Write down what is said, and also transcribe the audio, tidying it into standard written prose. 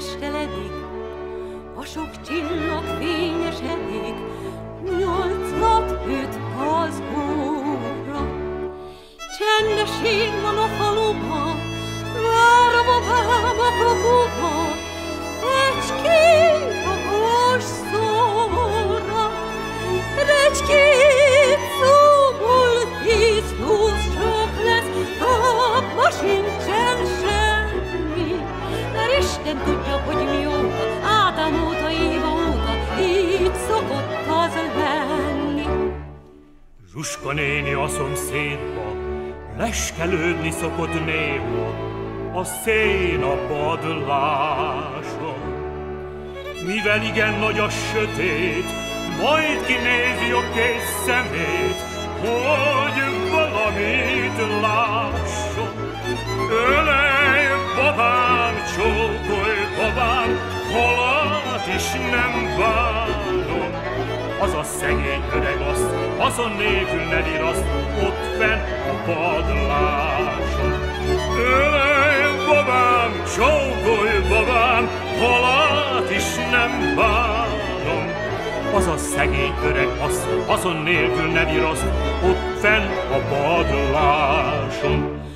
festeledik, a sok csillag fényesedik, 85 az óra. Csendes ég van a faluban, vár a babám a kapuba, Recskét a hús szóra. Recskét szóból 10-20 sok lesz, abba sincsen semmi. Mert Isten tudja, hogy mióta, Ádám óta, Éva óta, így szokott az lenni. Zsuska néni a szomszédba leskelődni szokott néha a szén a padláson. Mivel igen nagy a sötét, majd kinézi a kész szemét, hogy valamit lásson. Ölej, babám, csókolj, babám, halat is nem bánom. Az a szegény öreg azt, haszon nélkül ne viraszt, ott fenn a padláson. Ölej, babám, csókolj, babám, halat is nem bánom. Az a szegény öreg azt, haszon nélkül ne viraszt, ott fenn a padláson.